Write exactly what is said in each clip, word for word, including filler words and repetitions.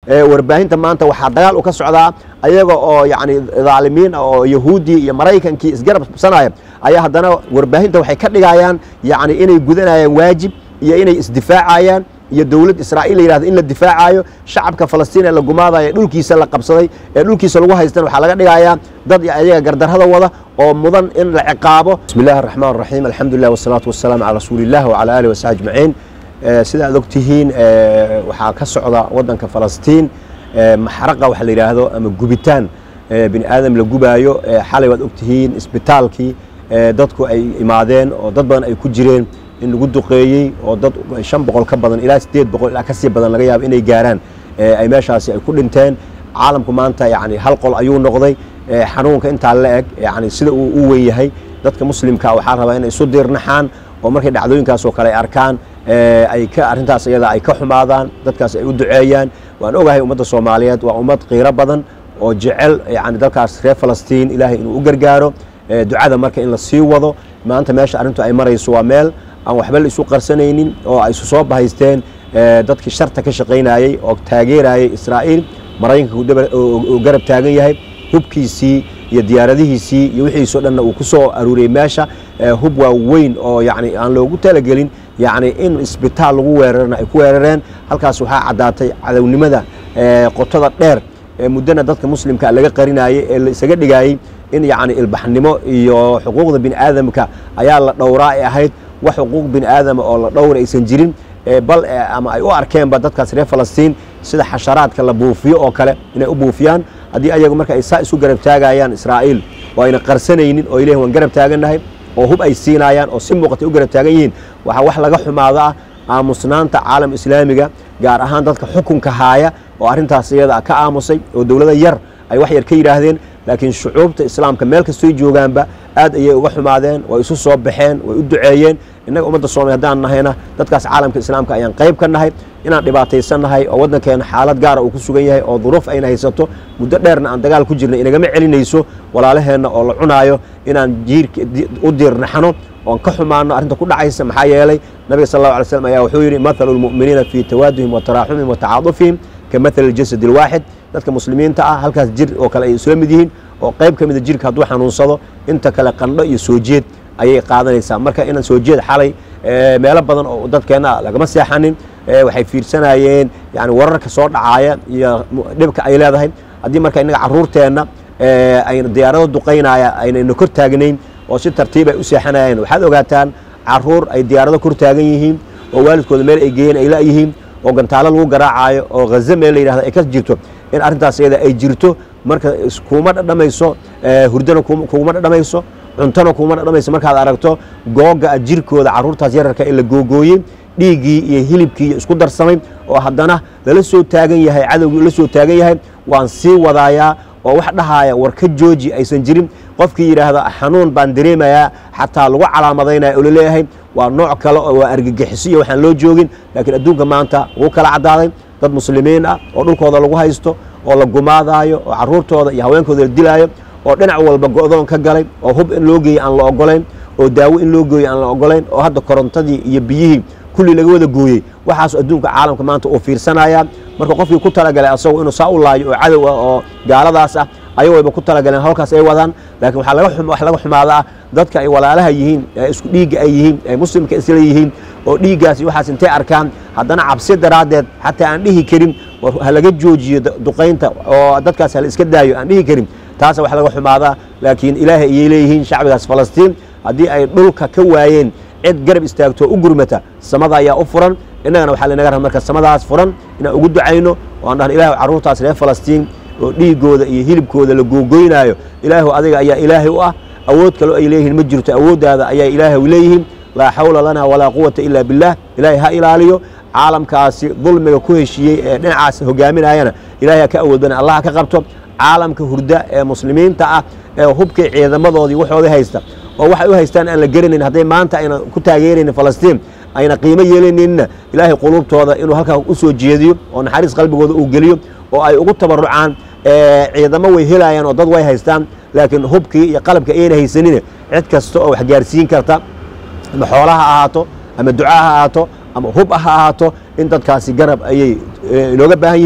warbaahinta maanta waxaa dagaal u ka socdaa ayaga oo yani dhaalimiin oo yahuudi iyo maraykankii isgarab sanaya ayaa haddana warbaahinta waxay ka dhigayaan yani inay gudanayaan waajib iyo inay isdifaacayaan iyo dawlad Israa'iil yiraahdo in la difaacayo shacabka Falastiin ee la gumaadayo dhulkiisa la qabsaday ee dhulkiisa lagu haystan waxa laga dhigayaa dad ayaga gardarrada wada oo mudan in la ciqaabo. Bismillaahir Rahmaanir Rahiim, alxamdulillaah wassalaatu wassalaamu calaa rasuulillaah wa calaa aalihi wa sahbihi ajmaciin. sida aad ogtihiin waxaa ka socda wadanka Falastiin maxraqa waxa la yiraahdo ama gubitaan bini aadam la gubaayo. xalay waad ogtihiin isbitaalkii dadku ay imaadeen oo dad badan ay ku jireen in lagu duqeeyay oo dad shan boqol ka badan ilaa sideed boqol ilaa ka sii badan laga yaabo inay gaaraan ay meeshaasi ay ku dhinteen. caalamku maanta yani hal qol ayuu noqday. xanuunka inta la eg yani sida uu u weyn yahay dadka muslimka waxa rabaa inay isu diirnaxaan oo markay dhacdooyinkaas oo kale ay arkaan ay ka arintaas iyada ay ka xumaadaan dadkaas ay u duceeyaan. waan ogahay ummadda Soomaaliyeed waa ummad qiiro badan oo jecel yani dalkaas reer Falastiin Ilaahay inuu u gargaaro. ducada marka in la sii wado maanta meesha arintu ay marayso waa meel aan waxba la isu qarsanaynin oo ay soo bahaysteen dadkii sharta ka shaqeynayay oo taageerayay Israa'iil. Maraykanka uu garab taagan yahay hubkiisii iyo diyaaradihiisii iyo wixiisoo dhanna uu ku soo aruuriyay meesha hub waa weyn oo yani aan loogu talagelin yani in isbitaal lagu weerarna ay ku weerareen. halkaas waxaa caddaatay cadownimada qotada dheer ee muddana dadka muslimka laga qarinayay ee la isaga dhigayay in yani ilbaxnimo iyo xuquuqda bini aadamka ayaa la dhowraa ay ahayd wax xuquuq bini aadam oo la dhowr aysan jirin bal ama ay u arkeenba dadkaas reer Falastiin sida xasharaadka la buufiyo oo kale inay u buufiyaan. haddii ayagu marka ay saa isu garab taagayaan Israa'iil oo ayna qarsanaynin oo Ilaahay waan garab taaganahay oo hub ay siinayaan oo si muuqata u garab taagan yihiin waxa wax laga xumaada aamusnaanta caalam islaamiga gaar ahaan dadka xukunka haaya oo arintaas iyada ka aamusay oo dawladda yar ay wax yar ka yiraahdeen laakiin shucuubta islaamka meel kasta ay joogaanba aad ayay uga xumaadeen way isu soo baxeen way u duceeyeen. innaga ummadda Soomaaliyeed hadaan nahayna dadkaas caalamka islaamka ayaan qayb ka nahay inaan dhibaataysanahay oo wadankeena xaalad gaar ah uu ku sugan yahay oo duruuf ayna haysato muddo dheerna aan dagaal ku jirnay inagama celinayso walaalaheena oo la cunaayo inaan jiirka u diirnaxno oo ka xumaano arinta ku dhacaysa. maxaa yeelay nabiga sallallahu alayhi wasallam ayaa wuxuu yiri mathalul mu'minina fi tawaduhum wa tarahumihim wa ta'adufihim kamathal jasad alwahid. dadka muslimiinta ah halkaas jir oo kale ay isla mid yihiin oo qayb ka mid ah jirka hadduu xanuunsado inta kale qandho iyo soo jeed ayay qaadanaysaa. marka inaan soo jeed xalay meelo badan oo dadkeena lagama seexanin waxay fiirsanayeen yani wararka soo dhacaaya iyo dhibka ay leedahay. haddii marka inaga caruurteena ayna diyaarado duqeynaya ayna kor taagnayn oo si tartiib ay u seexanayeen waxaad ogaataan caruur ay diyaarado kor taagan yihiin oo waalidkooda meel ay geeyeen ay la yihiin oo gantaalo lagu garaacayo oo Gaza meel la yiraahdo ay ka jirto in arintaas iyada ay jirto. marka kuma dhadhamayso hurdana kuma dhadhamayso cuntana kuma dhadhamayso markaad aragto googa jirkooda caruurtaas yararka in la googooyay dhiigii iyo hilibkii isku darsamay oo haddana lala soo taagan yahay cadowgii la soo taagan yahay. waan sii wadayaa oo wax dhahaaya war ka jooji aysan jirin. qofkii yiraahdo xanuun baan dareemayaa xataa lagu calaamadeynayo oo leeyahay waa nooc kale oo waa argagixisiyo waxaan loo joogin. laakiin adduunka maanta wuu kala cadaaday dad muslimiin ah oo dhulkooda lagu haysto oo la gumaadayo oo caruurtooda iyo haweenkooda la dilaayo oo dhinac walba go'doon ka galay oo hub in loo geeyo aan la ogolayn oo daawo in loo geeyo aan la ogolayn oo hadda korontadii iyo biyihii kulli laga wada gooyay. waxaas adduunka caalamka maanta uu fiirsanaya. marka qofkii ku talagalay asagoo inuu saa u laayo oo cadow ah oo gaaladaas ah ayagoo ku talagaleen halkaas ay wadaan. laakiin waxa laga xumo wax laga xumaada dadka ay walaalaha yihiin isku dhiiga ay yihiin ay muslimka isla yihiin oo dhiigaas waxaas intay arkaan haddana cabsi daraadeed xataa aan dhihi karin war laga joojiyo duqeynta oo dadkaas hal iska daayo aan dhihi karin taas wax laga xumaada. laakiin Ilaahay ay leeyihiin shacbigaas Falastiin haddii ay dhulka ka waayeen cid garab istaagto u gurmata samada ayaa u furan. innagana waxa lanaga rabaa marka samadaas furan inaan ugu ducayno oo aan dhahan Ilaahay caruurtaas reer Falastiin oo dhiigooda iyo hilibkooda la googooynayo Ilaahay adiga ayaa Ilaahay u ah awood kale ay leeyihiin ma jirto awoodaada ayaa Ilaahay u leeyihiin. laa hawla lana walaa quwwata illa billah. Ilaahay ha ilaaliyo caalamkaasi dulmiga ku heshiyay ee dhinacaas hogaaminayana Ilaahay ka awood badan Allah ka qabto. caalamka hurda ee muslimiinta ah ee hubka ciidamadoodii waxooda haysta oo waxay u haystaan aan la garanayn hadday maanta ayna ku taageereen Falastiin ayna qiimo yeelanayna Ilaahay qulubtooda inuu halka u soo jeediyo oo naxariis qalbigooda uu geliyo oo ay ugu tabarucaan ciidamo way helayaan oo dad way haystaan. laakiin hubkii iyo qalabka ayna haysanin cid kasta oo wax gaarsiin karta ama xoolaha ahaato ama ducaa ahaato ama hub ahaato in dadkaasi garab ayay inooga baahan yihiin.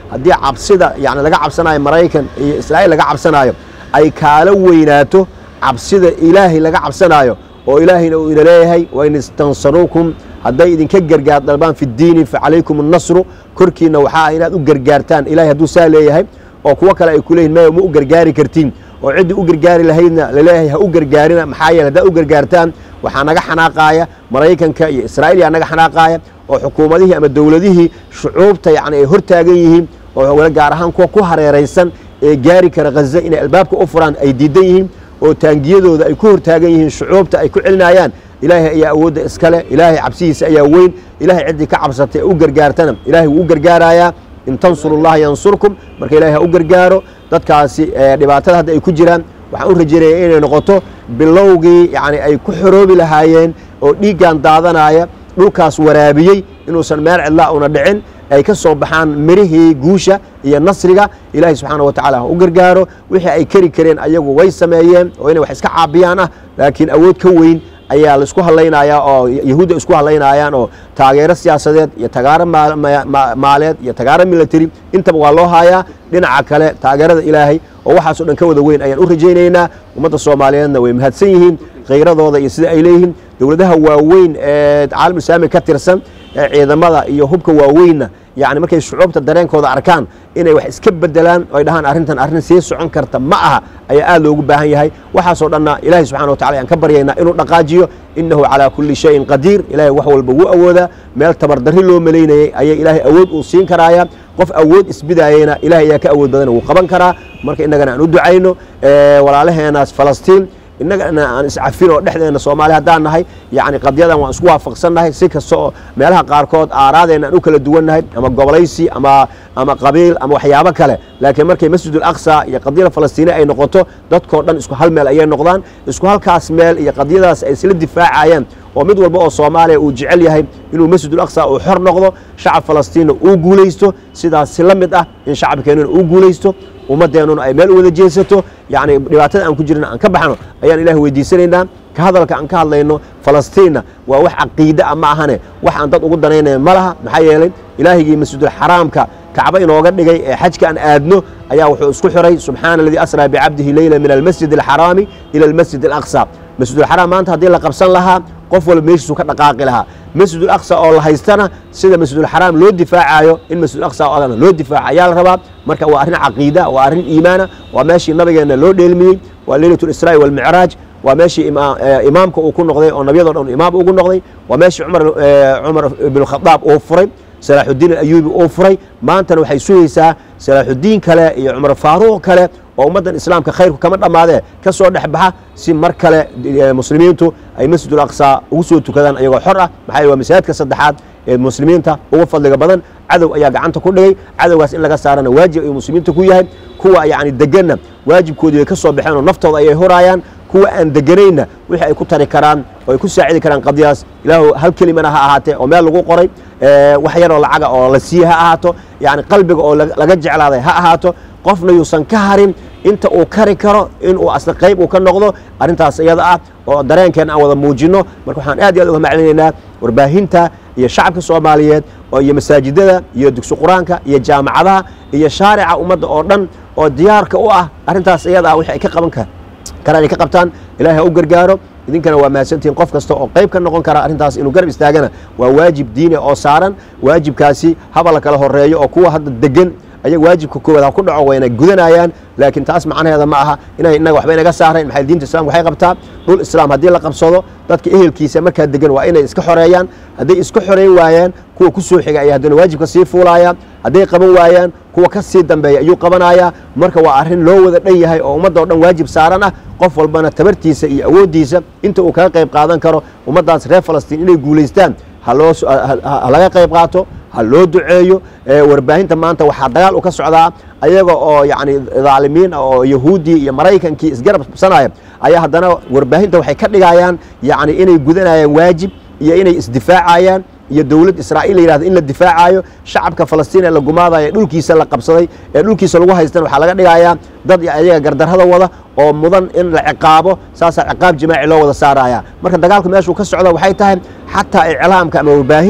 haddii cabsida yani laga cabsanayo maraykan iyo israa'iil laga cabsanayo ay kaala weynaato cabsida ilaahay laga cabsanayo oo ilaahayna uu ina leeyahay wain istansaruukum hadday idinka gargaar dalbaan fi ddiini facalaykum annasru korkiina waxaa inaad u gargaartaan ilahay hadduu saa leeyahay oo kuwo kale ay ku leeyihin maya ma u gargaari kartiin oo ciddii u gargaari lahaydna laleeyahay ha u gargaarina maxaa yeele haddaa u gargaartaan waxaa naga xanaaqaaya maraykanka iyo israa'iil yaa naga xanaaqaaya oo xukuumadihii ama dowladihii shucuubta yani ay hor taagan yihiin oo gaar ahaan kuwa ku hareeraysan ee gaari kara ghaza inay albaabka u furaan ay diidan yihiin oo taangiyadooda ay ku hor taagan yihiin shucuubta ay ku celinayaan ilaahay ayaa awoodda iskale ilaahay cabsihiisa ayaa weyn ilaahay ciddii ka cabsatay u gargaartana ilaahay wuu u gargaarayaa in tansuru llaha yansurkum marka ilahay ha u gargaaro dadkaasi dhibaatada hadda ay ku jiraan waxaan u rajaynaya inay noqoto bilowgii yani ay ku xoroobi lahaayeen oo dhiiggan daadanaya dhulkaas waraabiyey inuusan meel cidlaa una dhicin ay ka soo baxaan mirihii guusha iyo nasriga ilaahay subxaana wa tacala ha u gargaaro wixii ay keri kareen ayagu way sameeyeen oo inay wax iska caabiyaan ah laakiin awood ka weyn ayaa laisku hadlaynayaa oo yahuudda isku hadlaynayaan oo taageero siyaasadeed iyo taageero maaleed iyo taageero military intaba waa loo haayaa dhinaca kale taageerada ilaahay oo waxaasoo dhan ka wada weyn ayaan u rajaynaynaa ummadda soomaaliyeedna way mahadsan yihiin khayradooda iyo sida ay leeyihiin dowladaha waaweyn ee caalam islaami ka tirsan ee ciidamada iyo hubka waaweynna yani markay shucuubta dareenkooda arkaan inay wax iska bedelaan oo ay dhahaan arrintan arrin sii socon karta ma aha ayaa aad loogu baahan yahay waxaasoo dhanna ilaahay subxana wa tacala ayaan ka baryaynaa inuu dhaqaajiyo innahu calaa kulli shayin qadiir ilaahay wax walba wuu awoodaa meel tabardarri loo malaynayay ayaa ilaahay awood uu siin karaaya qof awood isbidaayeyna ilahay ayaa ka awood badana wuu qaban karaa marka innagana aan u ducayno walaalaheenaas falastiin innagana aan iscafin oo dhexdeena soomaali haddaan nahay yani qadyadan waan isku waafaqsannahay si kasta oo meelaha qaarkood aaraadeenna aan u kala duwannahay ama gobolaysi ama ama qabiil ama waxyaabo kale laakiin markay masjid ulaqsa iyo qadiyada falastiini ay noqoto dadkoo dhan isku hal meel ayay noqdaan isku halkaas meel iyo qadiyadaas ay isla difaacayaan oo mid walba oo soomaaliya uu jecel yahay inuu masjid ulaqsa uu xor noqdo shacab falastiinna uu guulaysto sidaas si la mid ah in shacabkeennuna uu guulaysto ummadeennuna ay meel u wada jeesato yani dhibaatada aan ku jirna aan ka baxno ayaan ilaah weydiisanaynaa ka hadalka aan ka hadlayno falastiinna waa wax caqiide ah ma ahane wax aan dad ugu danaynaya ma laha maxaa yeelay ilaahigii masjidulxaraamka kacba inooga dhigay ee xajka aan aadno ayaa wuxuu isku xiray subxaana aladii asraa bicabdihi leyla min almasjid alxaraami ila almasjid alaqsa masjidulxaraam maanta haddii la qabsan lahaa qof walba meeshiisuu ka dhaqaaqi lahaa masjidulaqsa oo la haystana sida masjidulxaraam loo difaacayo in masjidulaqsa oo adana loo difaaco ayaa la rabaa marka waa arrin caqiida waa arrin iimaana waa meeshii nabigeenna loo dheelmiyey waa leylat lisraa'i walmicraaj waa meeshii imaamka uu ku noqday oo nabiyado dhan imaam ugu noqday waa meeshii cumar ibn khadaab uu furay salaaxudiin alayuubi uu furay maantana waxay sugaysaa salaaxudiin kale iyo cumar faaruuq kale oo ummaddan islaamka khayrku kama dhammaadee ka soo dhex baxa si mar kale muslimiintu ay masjidul aqsa ugu soo tukadaan ayagoo xor ah maxaa waa masaajidka saddexaad ee muslimiinta ugu fadliga badan cadow ayaa gacanta ku dhigay cadowgaas in laga saarana waajib ayuu muslimiinta ku yahay kuwa yani deganna waajibkoodii way ka soo baxeen oo naftooda ayay horaayaan kuwa aan deganayna wixii ay ku tari karaan oo ay ku saacidi karaan qadiyadaas ilaahu hal kelimana ha ahaatee oo meel lagu qoray wax yaroo lacaga oo la siiye ha ahaato yani qalbiga oo laga jeclaaday ha ahaato qofna yuusan ka harin inta uu kari karo inuu asla qayb uu ka noqdo arrintaas iyada ah oo dareenkeena aan wada muujinno marka waxaan aad iyo aad uga maclinaynaa warbaahinta iyo shacabka soomaaliyeed oo iyo masaajidada iyo dugsi qur-aanka iyo jaamacadaha iyo shaarica ummadda oo dhan oo diyaarka u ah arrintaas iyada ah wixii ay ka qaban karaan ay ka qabtaan ilahay ha u gargaaro idinkana waa mahadsantihiin qof kasta oo qayb ka noqon kara arrintaas inuu garab istaagana waa waajib diini oo saaran waajibkaasi haba la kala horeeyo oo kuwa hadda degan ayaga waajibka koowaad ha ku dhaco wayna gudanayaan laakiin taas macnaheeda ma aha inay innaga waxba inaga saarayn maxay diinta islaamka waxay qabtaa dhul islaam haddii la qabsado dadka ehelkiisa markaa degan waa inay iska xoreeyaan hadday iska xoreyn waayaan kuwa ku soo xiga ayaa haddana waajibka sii fuulaaya hadday qaban waayaan kuwa ka sii dambeeya ayuu qabanayaa marka waa arrin loo wada dhan yahay oo ummadda o dhan waajib saaran ah qof walbana tabartiisa iyo awooddiisa inta uu kaga qayb qaadan karo ummaddaas reer falastiin inay guulaystaan ha loo ha laga qayb qaato ha loo duceeyo warbaahinta maanta waxaa dagaal u ka socdaa ayaga oo yani dhaalimiin oo yahuudi iyo maraykankii isgarab sanaya ayaa haddana warbaahinta waxay ka dhigayaan yani inay gudanayaan waajib iyo inay isdifaacayaan iyo dowlad israa'iil la yidhahdo in la difaacayo shacabka falastiin ee la gumaadayo ee dhulkiisa la qabsaday ee dhulkiisa lagu haystana waxaa laga dhigayaa dad ayaga gardarrada wada oo mudan in la ciqaabo saasaa ciqaab jimaaci loo wada saaraya marka dagaalku meeshuu ka socda waxay tahay xataa iclaamka ama warbaahinta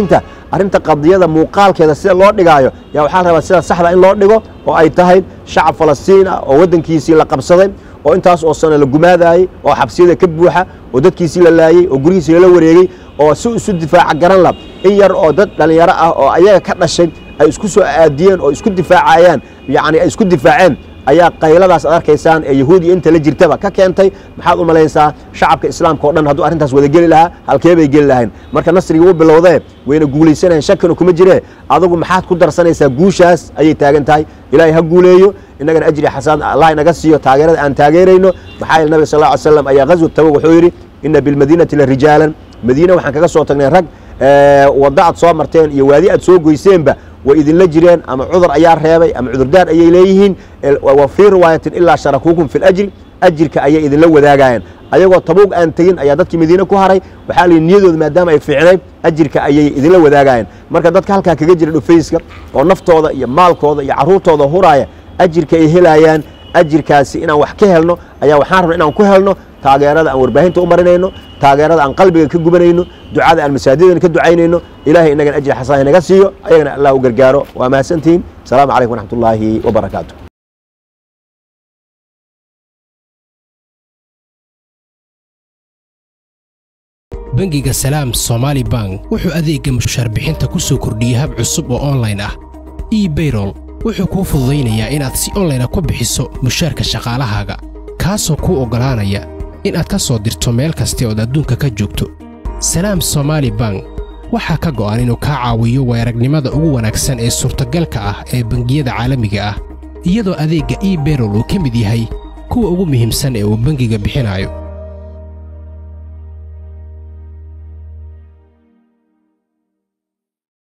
arrinta qadiyada muuqaalkeeda sida loo dhigaayo yaa waxaa rabaa sida saxda in loo dhigo oo ay tahay shacab Falastiin ah oo wadankiisii la qabsaday oo intaas oo sano la gumaadayay oo xabsiyada ka buuxa oo dadkiisii la laayay oo gurigiisii la wareegay oo si isu difaac garan la in yar oo dad dhalinyaro ah oo ayaga ka dhashay ay isku soo aadiyeen oo isku difaacayaan yaani ay isku difaaceen ayaa qayladaas arkaysaan ee yahuudi inta la jirtaba ka keentay maxaad u malaysaa shacabka islaamka oo dhan hadduu arrintaas wada geli lahaa halkee bay geli lahayn marka nasriga uu bilowday wayna guulaysanayeen shakina kuma jiree adigu maxaad ku darsanaysaa guushaas ayay taagan tahay ilaahay ha guuleeyo inagana ajri xasan allah inaga siiyo taageerada aan taageerayno maxaa nabi sallallahu alayhi wasallam ayaa ghazwat tabuk wuxuu yiri inna bil madinati la rijalan madiina waxaan kaga soo tagnay rag wadaad soo marteen iyo waadi aad soo goyseenba وإذن لجرين أما عذر أيار ريبي أما عذر دار أي ليهين وفي رواية إلا شاركوكم في الأجر أجر كأي إذن لو ذاقين أيوة طبوق أنتين أيادتك مدينة كهري وحالي النيدو ما دام أي فعلي أجر كأي إذن لو ذاقين مركز دتك هلكا كجر الفيسك ونفط هذا يا مالك هذا يا عروض هذا هرايا أجر كأي هلايان أجر كاسي إنا وحكيهلنو أيا وحارب إنا وكهلنو taageerada aan warbaahinta u marinayno taageerada aan qalbiga ka gubanayno ducada aan masaajidada ka ducaynayno ilaahay inaga ajri xasan inaga siiyo ayagana allah u gargaaro waa maasantiin salaamu calaykum waraxmatullaahi wabarakaatuh bangiga salaam Somali Bank wuxuu adeegga mushaar bixinta ku soo kordhiyay hab cusub oo online ah e-payroll wuxuu kuu fududeynayaa inaad si online ah ku bixiso mushaarka shaqaalahaaga kaasoo kuu ogolaanaya in aad ka soo dirto meel kasta oo adduunka ka joogto Salaam Somali Bank waxa ka go'an inuu ka caawiyo weeragnimada ugu wanaagsan ee suurtagalka ah ee bangiyada caalamiga ah iyadoo adeegga e-payroll uu ka mid yahay kuwa ugu muhiimsan ee uu bangiga bixinayo